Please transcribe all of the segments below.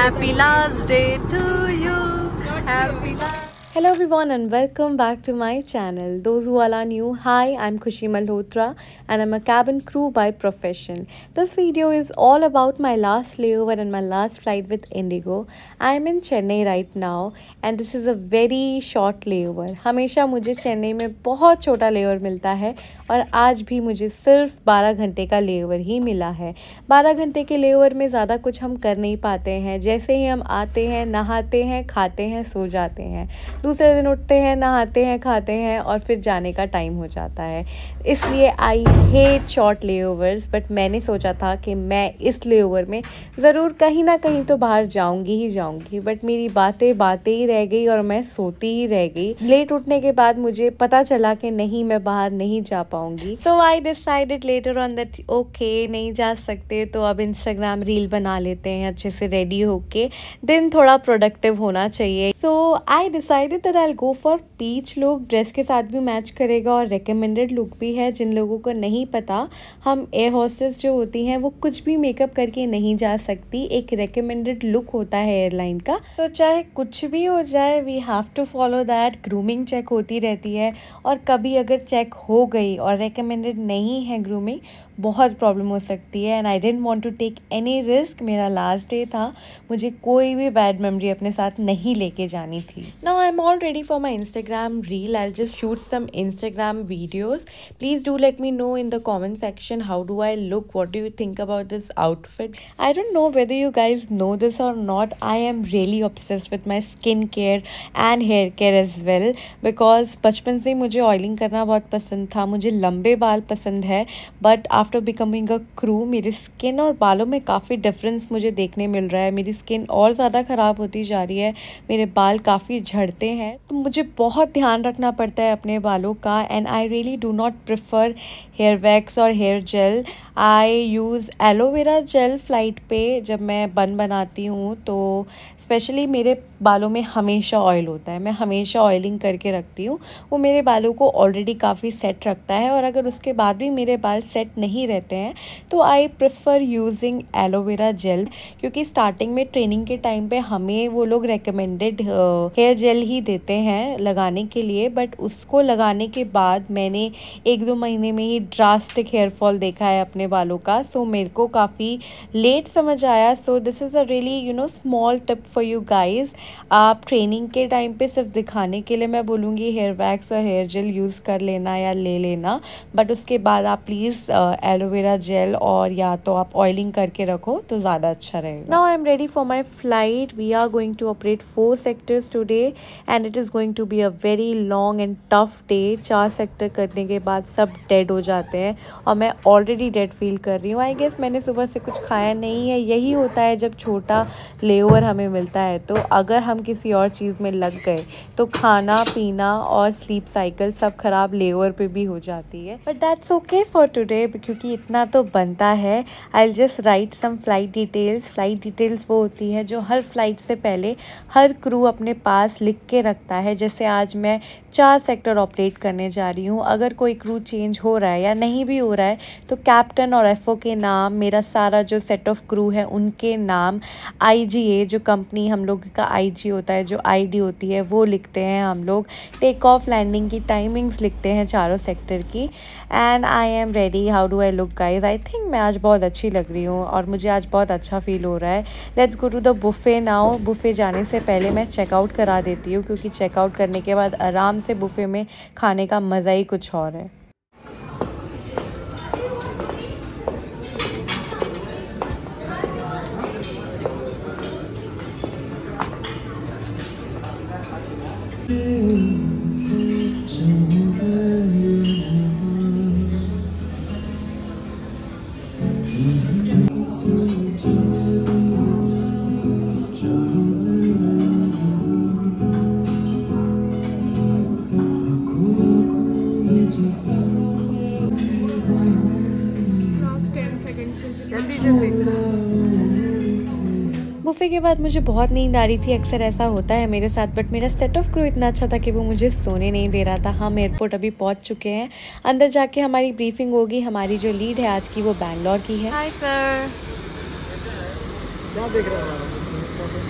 Happy last day to you. Happy last. Hello everyone and welcome back to my channel. Those who all are new, hi, I'm Khushi Malhotra and I'm a cabin crew by profession. This video is all about my last layover and my last flight with Indigo. I'm in Chennai right now and this is a very short layover. हमेशा मुझे चेन्नई में बहुत छोटा layover मिलता है और आज भी मुझे सिर्फ 12 घंटे का लेओवर ही मिला है। 12 घंटे के लेओवर में ज़्यादा कुछ हम कर नहीं पाते हैं। जैसे ही हम आते हैं, नहाते हैं, खाते हैं, सो जाते हैं। दूसरे दिन उठते हैं, नहाते हैं, खाते हैं और फिर जाने का टाइम हो जाता है। इसलिए I hate short layovers, but मैंने सोचा था कि मैं इस लेओवर में ज़रूर कहीं ना कहीं तो बाहर जाऊंगी ही जाऊंगी, बट मेरी बातें ही रह गई और मैं सोती ही रह गई। लेट उठने के बाद मुझे पता चला कि नहीं, मैं बाहर नहीं जा पाऊंगी। So I decided later on that okay, नहीं जा सकते तो अब इंस्टाग्राम रील बना लेते हैं अच्छे से रेडी होके। दिन थोड़ा प्रोडक्टिव होना चाहिए। So I decided that I go for peach look. Dress के साथ भी मैच करेगा और रिकमेंडेड लुक भी है। जिन लोगों को नहीं पता, हम एयर होस्टेस जो होती हैं वो कुछ भी मेकअप करके नहीं जा सकती। एक रिकमेंडेड लुक होता है एयरलाइन का। सो चाहे कुछ भी हो जाए, we have to follow that. Grooming check होती रहती है और कभी अगर चेक हो गई और रिकमेंडेड नहीं है ग्रूमिंग, बहुत प्रॉब्लम हो सकती है। And I didn't want to take any risk. मेरा लास्ट डे था, मुझे कोई भी बैड मेमोरी अपने साथ नहीं लेके जानी थी। Now I am all ready for my Instagram reel. I'll just shoot some Instagram videos. Please do let me know in the comment section, how do I look? What do you think about this outfit? I don't know whether you guys know this or not. I am really obsessed with my skin care and hair care as well, because बचपन से मुझे oiling करना बहुत पसंद था। मुझे लंबे बाल पसंद है, but after becoming a crew मेरी स्किन और बालों में काफ़ी डिफरेंस मुझे देखने मिल रहा है। मेरी स्किन और ज़्यादा ख़राब होती जा रही है, मेरे बाल काफ़ी झड़ते हैं, तो मुझे बहुत ध्यान रखना पड़ता है अपने बालों का। And I really do not prefer hair wax और hair gel. I use aloe vera gel flight पे जब मैं बन बनाती हूँ, तो स्पेशली मेरे बालों में हमेशा ऑयल होता है। मैं हमेशा ऑयलिंग करके रखती हूँ, वो मेरे बालों को ऑलरेडी काफ़ी सेट रखता है। और अगर उसके बाद भी मेरे बाल सेट नहीं रहते हैं तो I prefer using aloe vera gel, क्योंकि स्टार्टिंग में ट्रेनिंग के टाइम पे हमें वो लोग रिकमेंडेड हेयर जेल ही देते हैं लगाने के लिए, बट उसको लगाने के बाद मैंने 1-2 महीने में ही ड्रास्टिक हेयर फॉल देखा है अपने बालों का। सो मेरे को काफ़ी लेट समझ आया। So this is a really small tip for you guys. आप ट्रेनिंग के टाइम पे सिर्फ दिखाने के लिए मैं बोलूँगी हेयर वैक्स और हेयर जेल यूज़ कर लेना या ले लेना, बट उसके बाद आप प्लीज़ एलोवेरा जेल और या तो आप ऑयलिंग करके रखो तो ज़्यादा अच्छा रहेगा। Now I am ready for my flight. We are going to operate 4 sectors today and it is going to be a very long and tough day. 4 sector करने के बाद सब डेड हो जाते हैं और मैं ऑलरेडी डेड फील कर रही हूँ। आई गेस मैंने सुबह से कुछ खाया नहीं है। यही होता है जब छोटा लेओवर हमें मिलता है, तो अगर हम किसी और चीज़ में लग गए तो खाना पीना और स्लीप साइकिल सब खराब लेओवर पे भी हो जाती है। But that's okay for today, क्योंकि इतना तो बनता है। I will just write some flight details. Flight details वो होती है जो हर फ्लाइट से पहले हर क्रू अपने पास लिख के रखता है। जैसे आज मैं 4 सेक्टर ऑपरेट करने जा रही हूँ। अगर कोई क्रू चेंज हो रहा है या नहीं भी हो रहा है तो कैप्टन और एफओ के नाम, मेरा सारा जो सेट ऑफ क्रू है उनके नाम, आईजीए जो कंपनी हम लोग का आईजी होता है, जो आईडी होती है वो लिखते हैं हम लोग। टेक ऑफ लैंडिंग की टाइमिंग्स लिखते हैं चारों सेक्टर की। And I am ready. How do I look guys? I think मैं आज बहुत अच्छी लग रही हूँ और मुझे आज बहुत अच्छा फील हो रहा है। Let's go to the buffet now. Buffet जाने से पहले मैं चेकआउट करा देती हूँ, क्योंकि चेकआउट करने के बाद आराम से बुफ़े में खाने का मज़ा ही कुछ और है। बुफे के बाद मुझे बहुत नींद आ रही थी। अक्सर ऐसा होता है मेरे साथ, बट मेरा सेट ऑफ क्रू इतना अच्छा था कि वो मुझे सोने नहीं दे रहा था। हम एयरपोर्ट अभी पहुंच चुके हैं। अंदर जाके हमारी ब्रीफिंग होगी। हमारी जो लीड है आज की वो बैंगलोर की है। Hi sir. क्या देख रहे हैं?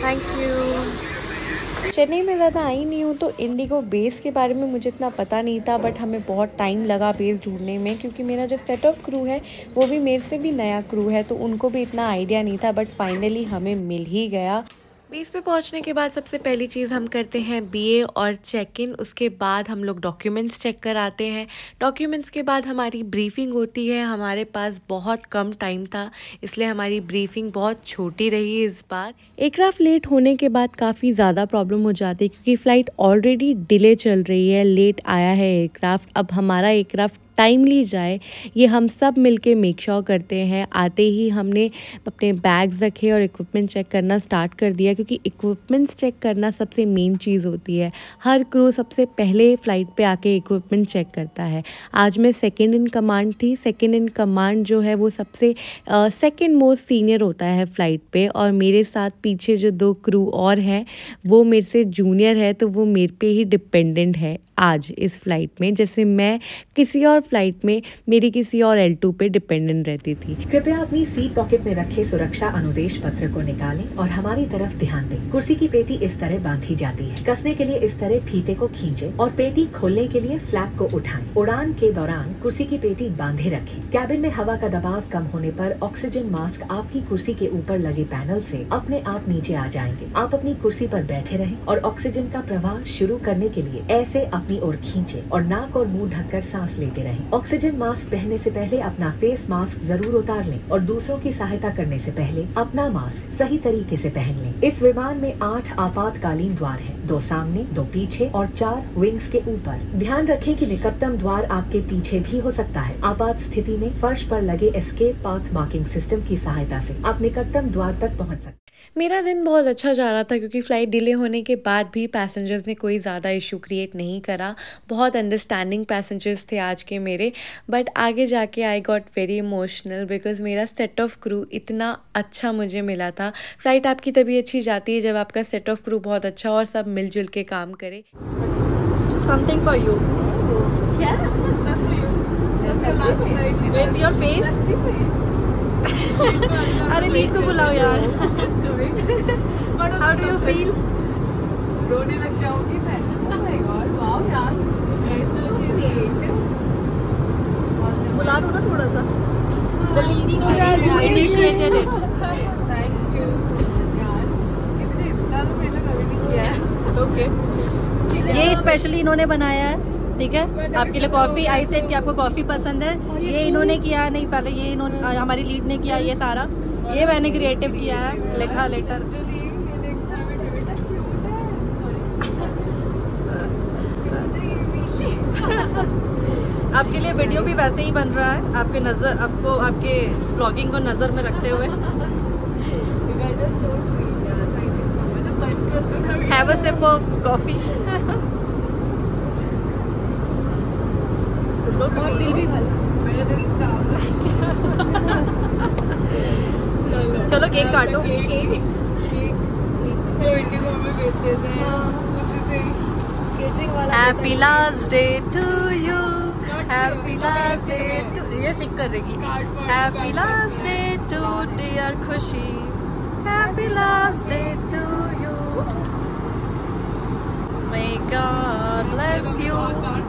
Thank you. चेन्नई में ज़्यादा आई नहीं हूँ तो इंडिगो बेस के बारे में मुझे इतना पता नहीं था, बट हमें बहुत टाइम लगा बेस ढूंढने में, क्योंकि मेरा जो सेट ऑफ क्रू है वो भी मेरे से भी नया क्रू है, तो उनको भी इतना आइडिया नहीं था, बट फाइनली हमें मिल ही गया। बेस पे पहुंचने के बाद सबसे पहली चीज़ हम करते हैं बीए और चेक इन। उसके बाद हम लोग डॉक्यूमेंट्स चेक कराते हैं। डॉक्यूमेंट्स के बाद हमारी ब्रीफिंग होती है। हमारे पास बहुत कम टाइम था, इसलिए हमारी ब्रीफिंग बहुत छोटी रही इस बार। एयरक्राफ्ट लेट होने के बाद काफ़ी ज़्यादा प्रॉब्लम हो जाती है, क्योंकि फ़्लाइट ऑलरेडी डिले चल रही है, लेट आया है एयरक्राफ्ट। अब हमारा एयरक्राफ्ट टाइमली जाए, ये हम सब मिलके मेक श्योर करते हैं। आते ही हमने अपने बैग्स रखे और इक्विपमेंट चेक करना स्टार्ट कर दिया, क्योंकि इक्विपमेंट्स चेक करना सबसे मेन चीज़ होती है। हर क्रू सबसे पहले फ़्लाइट पे आके इक्विपमेंट चेक करता है। आज मैं सेकंड इन कमांड थी। सेकंड इन कमांड जो है वो सबसे सेकंड मोस्ट सीनियर होता है फ़्लाइट पे, और मेरे साथ पीछे जो 2 क्रू और हैं वो मेरे से जूनियर है, तो वो मेरे पे ही डिपेंडेंट है आज इस फ़्लाइट में। जैसे मैं किसी और फ्लाइट में मेरी किसी और L2 पे डिपेंडेंट रहती थी। कृपया अपनी सीट पॉकेट में रखे सुरक्षा अनुदेश पत्र को निकालें और हमारी तरफ ध्यान दें। कुर्सी की पेटी इस तरह बांधी जाती है। कसने के लिए इस तरह फीते को खींचें और पेटी खोलने के लिए फ्लैप को उठाएं। उड़ान के दौरान कुर्सी की पेटी बांधे रखें। कैबिन में हवा का दबाव कम होने पर ऑक्सीजन मास्क आपकी कुर्सी के ऊपर लगे पैनल से अपने आप नीचे आ जाएंगे। आप अपनी कुर्सी पर बैठे रहें और ऑक्सीजन का प्रवाह शुरू करने के लिए ऐसे अपनी ओर खींचें और नाक और मुंह ढककर सांस लेते रहें। ऑक्सीजन मास्क पहनने से पहले अपना फेस मास्क जरूर उतार लें और दूसरों की सहायता करने से पहले अपना मास्क सही तरीके से पहन लें। इस विमान में 8 आपातकालीन द्वार हैं, 2 सामने, 2 पीछे और 4 विंग्स के ऊपर। ध्यान रखें कि निकटतम द्वार आपके पीछे भी हो सकता है। आपात स्थिति में फर्श पर लगे एस्केप पाथ मार्किंग सिस्टम की सहायता से आप निकटतम द्वार तक पहुँच सकते हैं। मेरा दिन बहुत अच्छा जा रहा था, क्योंकि फ़्लाइट डिले होने के बाद भी पैसेंजर्स ने कोई ज़्यादा इशू क्रिएट नहीं करा। बहुत अंडरस्टैंडिंग पैसेंजर्स थे आज के मेरे। बट आगे जाके I got very emotional, because मेरा सेट ऑफ क्रू इतना अच्छा मुझे मिला था। फ़्लाइट आपकी तभी अच्छी जाती है जब आपका सेट ऑफ क्रू बहुत अच्छा और सब मिलजुल के काम करे। Something for you. Yeah, that's for you. That's your last flight. Where's your face? अरे लीड को बुलाओ यार। How do you feel? रोने लग जाऊंगी मैं। Oh my God, wow यार। बुला दो ना थोड़ा सा। The leading lady who initiated it. Thank you. यार, इतना तो मैंने कभी नहीं किया है। Okay. ये स्पेशली इन्होंने बनाया है, ठीक है, आपके लिए कॉफ़ी। आई सेड कि आपको कॉफ़ी पसंद है, ये इन्होंने किया नहीं, पहले ये इन्होंने हमारी लीड ने किया ये सारा, ये मैंने क्रिएटिव किया है, लिखा लेटर। आपके लिए वीडियो भी वैसे ही बन रहा है, आपके नज़र, आपको आपके ब्लॉगिंग को नज़र में रखते हुए। Have a sip of coffee. और दिल भी भला, मेरा दिल चलो केक काटो। केक जो इंडिगो में बेचते थे, उसी से केटरिंग वाला। Happy last day to you, happy last day to, ये सिक करेगी। Happy last day to dear Khushi, happy last day to you, may God bless you.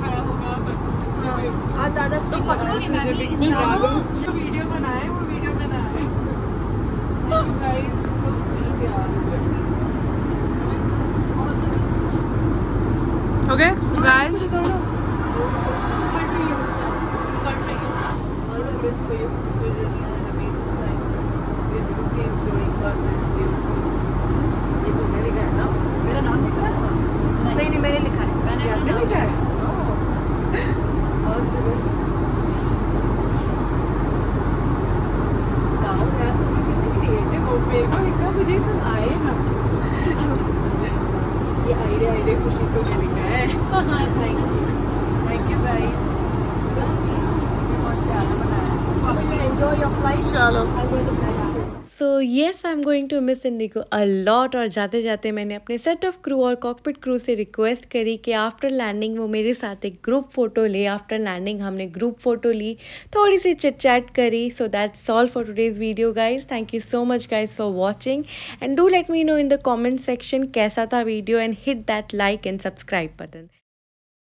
आज ज़्यादा तो पकड़ोगे मैं वीडियो बनाए, वो वीडियो बनाए। ओके गाइस, मेरा नाम लिखा है? नहीं, मैंने लिखा है। मैंने लिखा है। मुझे आए ना ये आइडिया खुशी को मिला है। थैंक यू गाइस, बहुत प्यारा बनाया। Enjoy your flight. चलो so yes I am going to miss IndiGo a lot. और जाते जाते मैंने अपने सेट ऑफ क्रू और कॉकपिट क्रू से रिक्वेस्ट करी कि आफ्टर लैंडिंग वो मेरे साथ एक ग्रुप फ़ोटो ले। आफ्टर लैंडिंग हमने ग्रुप फ़ोटो ली, थोड़ी सी चिट चैट करी। So that's all for today's video guys. Thank you so much guys for watching and do let me know in the comment section कैसा था video and hit that like and subscribe button.